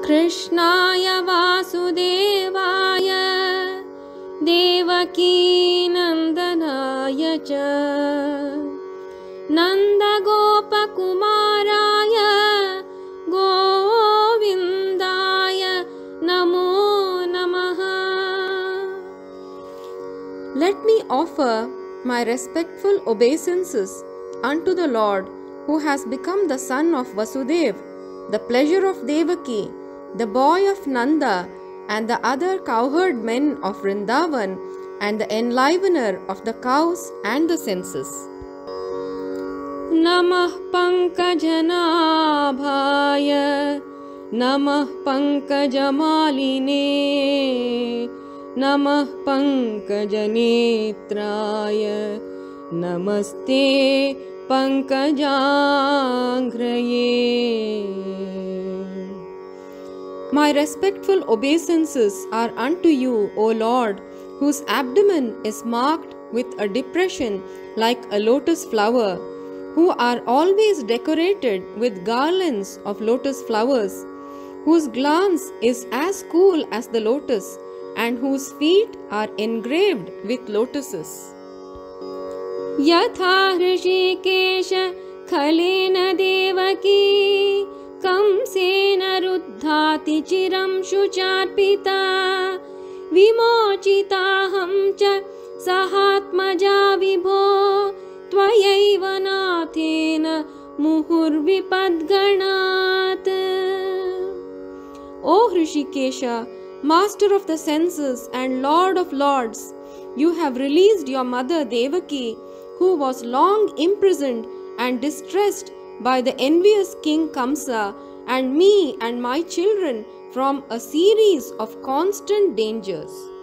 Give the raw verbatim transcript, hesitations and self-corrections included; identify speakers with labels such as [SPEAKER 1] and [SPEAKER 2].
[SPEAKER 1] कृष्णाय वासुदेवाय देवकीनन्दनाय च नन्दगोपकुमाराय गोविन्दाय नमो नमः. Let me offer my respectful obeisances unto the Lord, who has become the son of Vasudev, the pleasure of Devaki, the boy of Nanda, and the other cowherd men of Vrindavan, and the enlivener of the cows and the senses. Namah Pankajanaabhaya, Namah Pankajamaline, Namah Pankajanetraya, Namaste Pankajangraye. My respectful obeisances are unto you, O Lord, whose abdomen is marked with a depression like a lotus flower, who are always decorated with garlands of lotus flowers, whose glance is as cool as the lotus, and whose feet are engraved with lotuses. Yatha Hrishikesha Khalena Devaki Kamsena Ruddhati Chiram Shucharpita Vimochitaham cha Sahatmaja Vibho Tvayaiva Nathena Muhurvipadganat. O Hrishikesha, Master of the senses and Lord of lords, you have released your mother Devaki, who was long imprisoned and distressed by the envious King Kamsa, and me and my children from a series of constant dangers.